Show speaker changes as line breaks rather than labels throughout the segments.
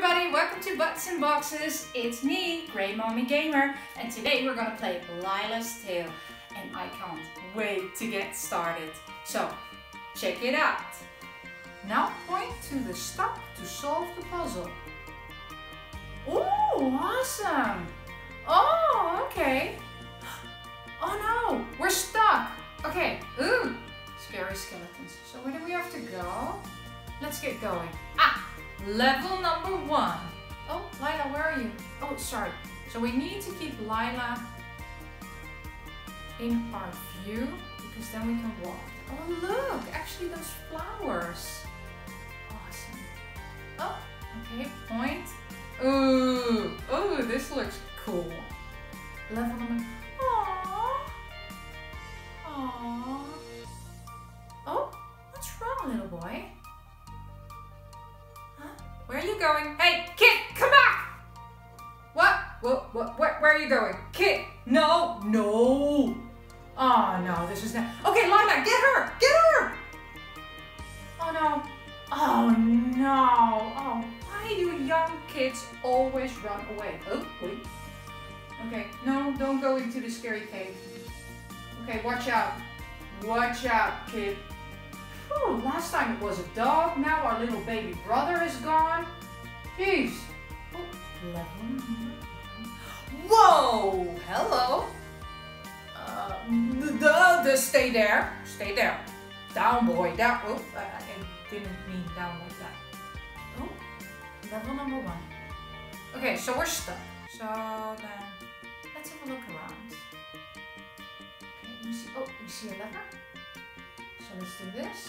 everybody, welcome to Butts and Boxes. It's me, Grey Mommy Gamer, and today we're gonna play Lila's Tale, and I can't wait to get started. So, check it out. Now point to the stop to solve the puzzle. Oh, awesome! Oh, okay. Oh no, we're stuck. Okay, ooh, scary skeletons. So where do we have to go? Let's get going. Level number 1. Oh, Lila, where are you? Oh, sorry. So we need to keep Lila in our view because then we can walk. Oh, look, actually those flowers. Awesome. Oh, okay, point. Ooh, this looks cool. Level number. Aww. Aww. Oh, what's wrong, little boy? Where are you going? Hey, kid, come back! What? Where are you going? Kid, no. Oh no, this is not. Okay, Lila, get her! Oh no. Oh, why do young kids always run away? Oh, wait. Okay, no, don't go into the scary cave. Okay, watch out. Watch out, kid. Whew, last time it was a dog, now our little baby brother is gone. Jeez. Oh, level number 1. Whoa! Hello. Stay there. Stay there. Down, boy. Down. Oh, I didn't mean down like that. Oh, level number 1. Okay, so we're stuck. So then, let's have a look around. Okay, we see a lever. So let's do this.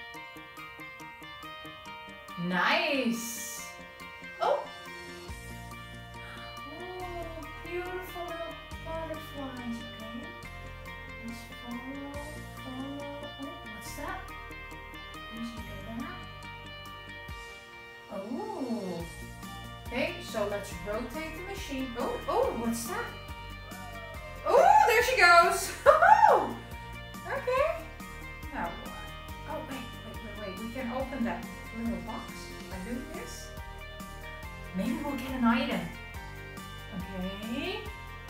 Nice! Oh! Oh, beautiful little butterflies, okay? Let's follow. Oh, what's that? There's a go there. Oh! Okay, so let's rotate the machine. Oh, what's that? Oh, there she goes! Okay. Now what? Oh, wait. We can open that little box by doing this. Maybe we'll get an item. Okay.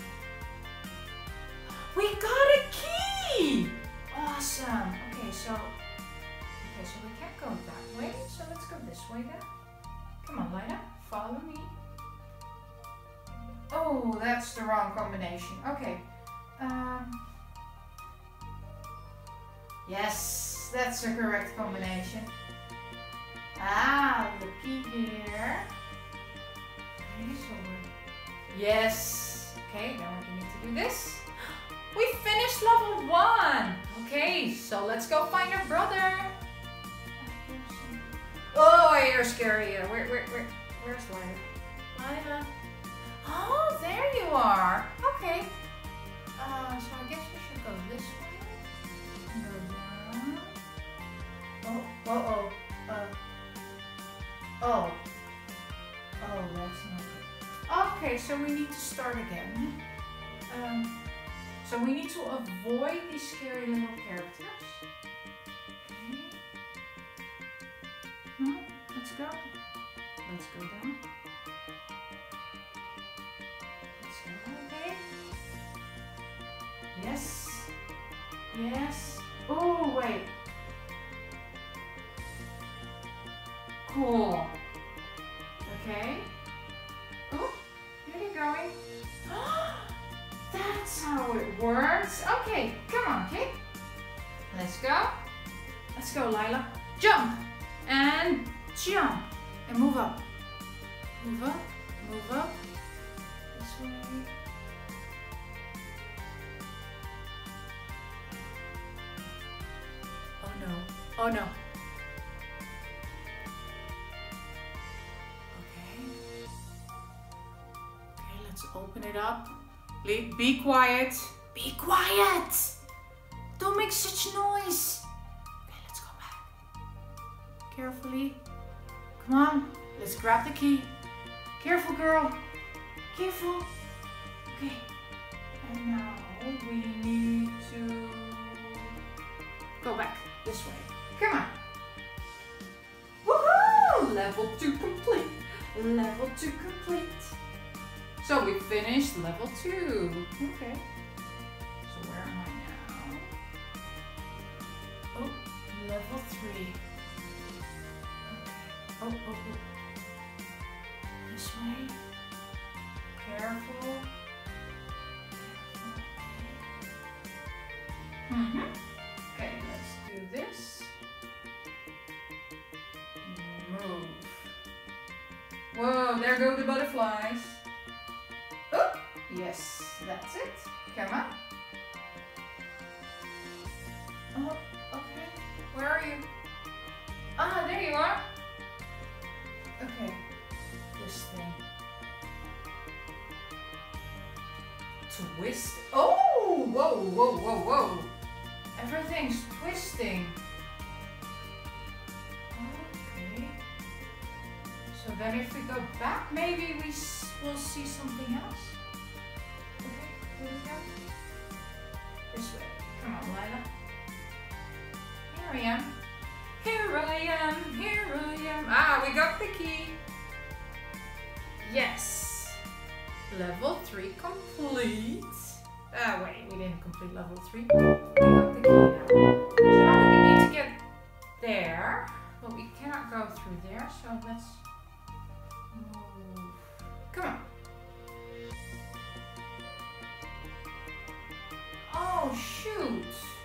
We got a key! Awesome. Okay, so we can't go that way. So let's go this way then. Come on, Lila. Follow me. Oh, that's the wrong combination. Okay. Yes, that's the correct combination. The key here. Okay, so yes. Okay, now we need to do this. We finished level 1. Okay, so let's go find our brother. Oh, you're scary. Where's Lila? Lila. Oh, there you are. Okay. So I guess we should go this way. Go down. Oh, that's not good. Okay, so we need to start again. So we need to avoid these scary little characters. Okay. Let's go. Let's go down. Let's go, okay. Yes. Oh, wait. Cool. Okay. Oh, here you're going. That's how it works. Okay, come on, kid. Let's go. Let's go, Lila. Jump and jump and move up. Move up. This way. Oh no. Okay, let's open it up. Be quiet. Be quiet. Don't make such noise. Okay, let's go back. Carefully. Come on. Let's grab the key. Careful, girl. Careful. Okay. And now we need to go back this way. Come on. Woohoo! Level 2 complete. Level 2 complete. So we finished level 2. Okay. So where am I now? Oh, level 3. Okay. Oh. This way. Careful. Okay, let's do this. Move. Whoa, there go the butterflies. Oh, yes, that's it. Come on. Oh, okay. Where are you? Ah, there you are. Okay, this thing. Twist. Oh, whoa. Everything's twisting. Okay. So then if we go back, maybe we'll see something else. Okay, here we go. This way. Come on, Lila. Here I am. Ah, we got the key. Yes. Level 3 complete. Wait, we didn't complete level 3. We got the key now. So now we need to get there, but we cannot go through there, so let's move. Come on. Oh, shoot.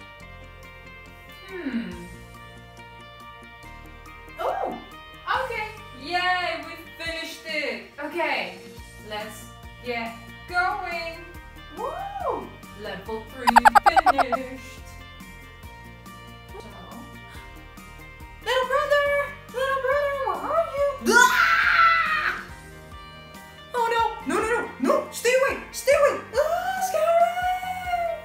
Oh, okay. Yay, we finished it. Okay, let's get going. Woo! Level 3 finished. So, little brother, where are you? Ah! Oh no, stay away. Ah, scary!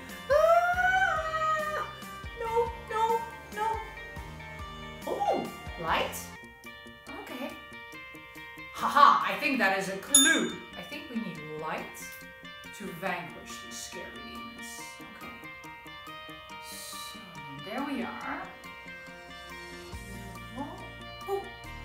Ah! No. Oh, light? Okay. Haha, I think that is a clue. I think we need light to vanquish these scary demons. Okay. So, there we are. Oh!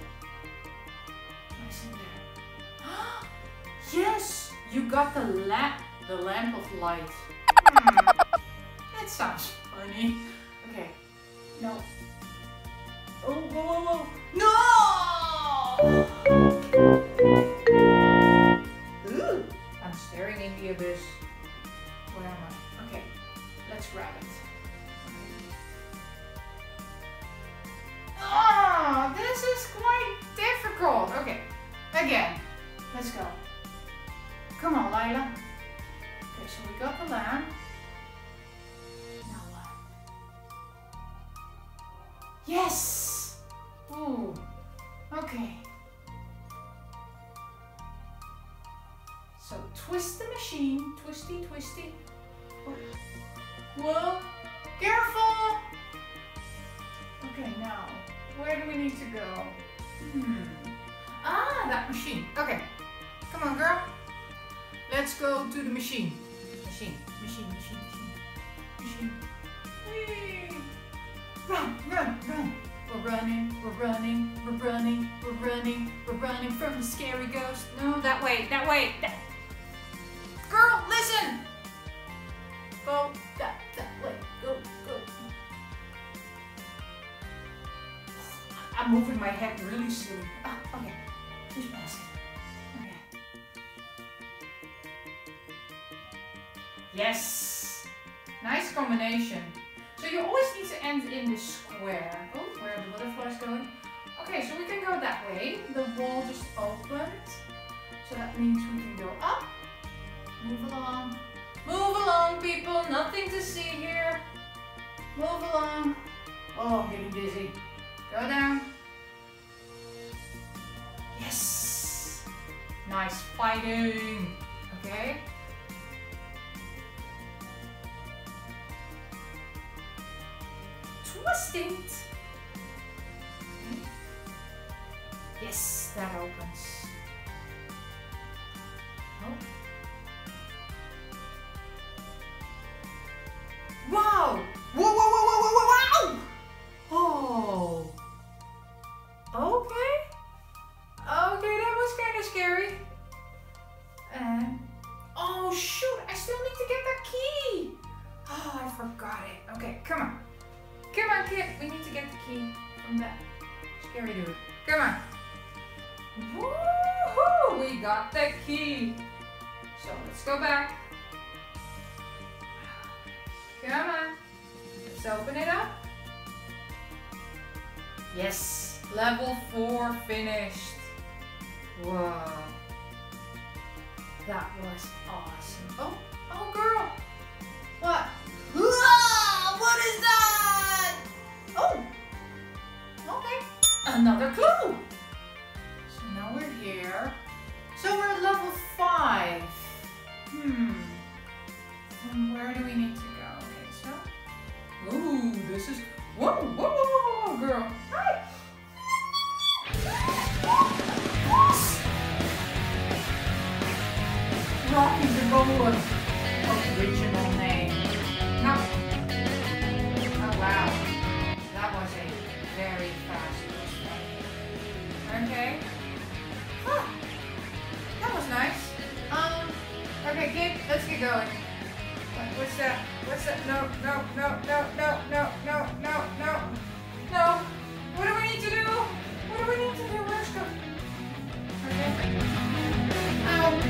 Nice in there. Yes! You got the lamp of light. That sounds funny. Okay. No. Oh, whoa. No! Ooh! I'm staring in the abyss. Where am I? Okay, let's grab it. Oh, this is quite difficult. Okay, again, let's go. Come on, Lila. Okay, so we got the lamp. Now what? Yes! Ooh, okay. So twist the machine, twisty. Oh. Whoa, careful! Okay, now, where do we need to go? Ah, that machine. Okay, come on, girl. Let's go to the machine. Machine. Whee! Run. We're running from the scary ghost. No, that way. Girl, listen! Go that way. Go. I'm moving my head really silly. Ah, okay. Just pass it. Okay. Yes! Nice combination. So you always need to end in the square. Oh, where are the butterflies going? Okay, so we can go that way. The wall just opened. So that means we can go up. Move along. Move along, people. Nothing to see here. Move along. Oh, I'm getting dizzy. Go down. Yes. Nice fighting. Okay. Twist it. Okay. Yes, that opens. Oh. Wow! Whoa! Oh. Okay, that And oh shoot, I still need to get that key. Oh, I forgot it. Okay, come on. Come on, kid. We need to get the key from that scary dude. Come on. Woohoo! We got the key. So let's go back. Come on. Let's open it up. Yes, level 4 finished. Whoa. That was awesome. Oh girl. What? Whoa, what is that? Oh, okay. Another clue. So now we're here. So we're at level 5. And where do we need to go? Okay, so. Ooh, this is. Whoa, whoa, whoa, whoa, girl. Hi. Rocky Balboa. Original name. No. Oh wow. That was a very fast one. Okay. Huh. That was nice. Okay, kid, let's get going. What's that? What's that? No. No. What do we need to do? What do we need to do? Let's go. Okay. Ow.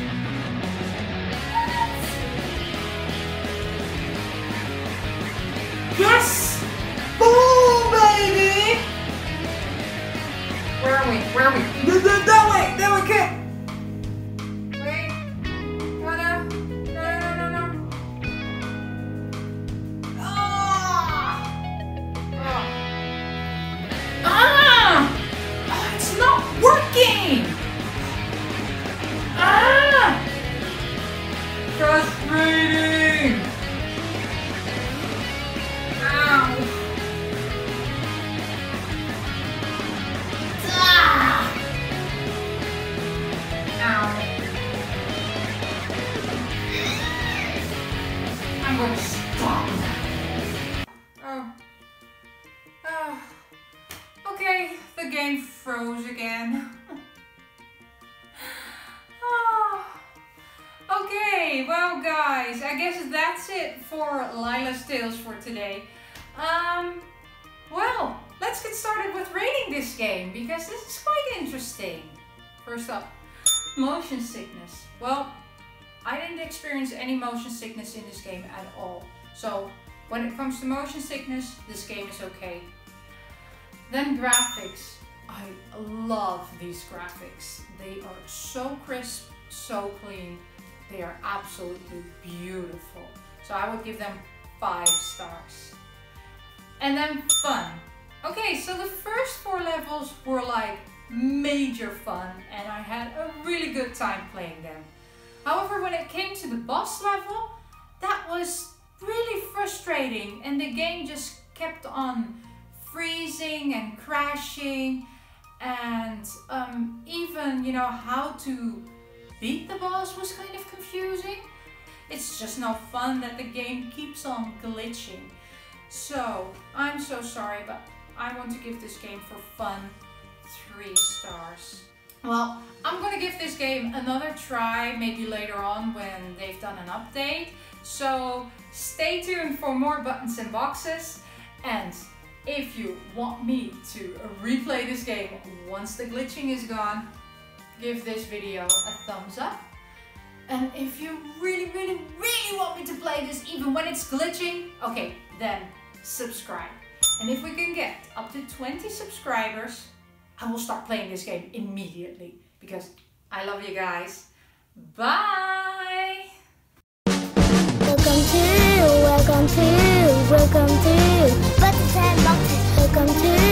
Yes! Boom, baby! Where are we? Where are we? That way, kid! Wait. No. Oh, it's not working! Frustrating! Ow! Ow! I'm going to stop. Okay, the game froze again. Okay, well guys, I guess that's it for Lila's Tales for today. Well, let's get started with rating this game because this is quite interesting. First up, motion sickness. Well, I didn't experience any motion sickness in this game at all. So when it comes to motion sickness, this game is okay. Then graphics. I love these graphics. They are so crisp, so clean. They are absolutely beautiful. So I would give them 5 stars. And then fun. Okay, so the first 4 levels were like major fun and I had a really good time playing them. However, when it came to the boss level, that was really frustrating and the game just kept on freezing and crashing and even, you know, how to beat the boss was kind of confusing. It's just no fun that the game keeps on glitching. So, I'm so sorry, but I want to give this game for fun 3 stars. Well, I'm gonna give this game another try maybe later on when they've done an update. So, stay tuned for more buttons and boxes. And if you want me to replay this game once the glitching is gone, give this video a thumbs up. And if you really want me to play this even when it's glitching, okay, then subscribe. And if we can get up to 20 subscribers, I will start playing this game immediately because I love you guys. Bye!
Welcome to Buttons and Boxes. Welcome to